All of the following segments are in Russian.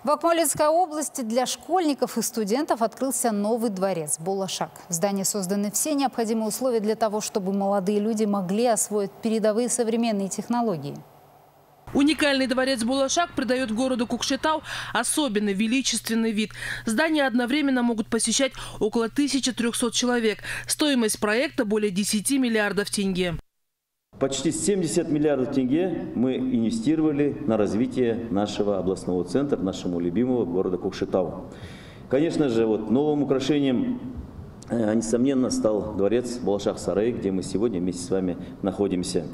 В Акмолинской области для школьников и студентов открылся новый дворец «Булашак». В здании созданы все необходимые условия для того, чтобы молодые люди могли освоить передовые современные технологии. Уникальный дворец «Булашак» придает городу Кукшетау особенный величественный вид. Здание одновременно могут посещать около 1300 человек. Стоимость проекта более 10 миллиардов тенге. Почти 70 миллиардов тенге мы инвестировали на развитие нашего областного центра, нашего любимого города Кукшетау. Конечно же, новым украшением, несомненно, стал дворец Булашак-Сарай, где мы сегодня вместе с вами находимся.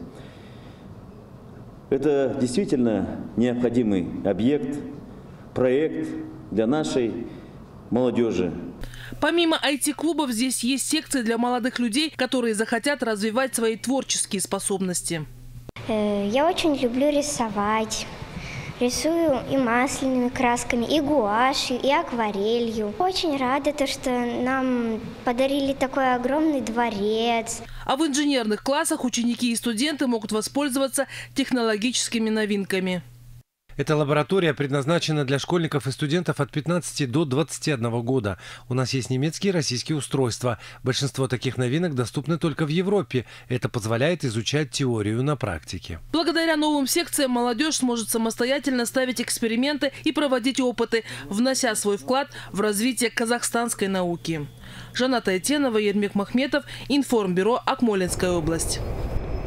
Это действительно необходимый объект, проект для нашей молодежи. Помимо IT-клубов, здесь есть секции для молодых людей, которые захотят развивать свои творческие способности. Я очень люблю рисовать. Рисую и масляными красками, и гуашью, и акварелью. Очень рада, что нам подарили такой огромный дворец. А в инженерных классах ученики и студенты могут воспользоваться технологическими новинками. Эта лаборатория предназначена для школьников и студентов от 15 до 21 года. У нас есть немецкие и российские устройства. Большинство таких новинок доступны только в Европе. Это позволяет изучать теорию на практике. Благодаря новым секциям молодежь сможет самостоятельно ставить эксперименты и проводить опыты, внося свой вклад в развитие казахстанской науки. Жанат Айтенова, Ермек Махметов, Информбюро, Акмолинская область.